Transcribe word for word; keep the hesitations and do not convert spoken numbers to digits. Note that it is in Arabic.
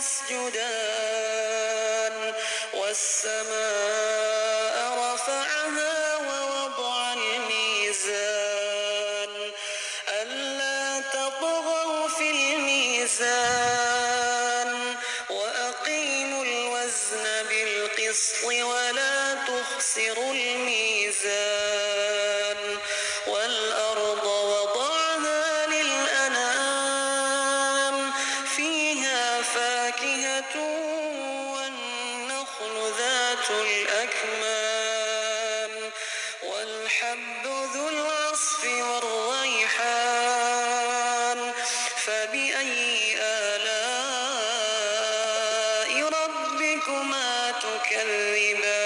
يسجدان والسماء رفعها ووضع الميزان ألا تطغوا في الميزان وأقيموا الوزن بالقسط ولا تخسروا الميزان والأرض وضعها للأنام فيها فاكهة والنخل ذات الأكمام والحب ذو العصف والريحان فبأي آلاء ربكما تكذبان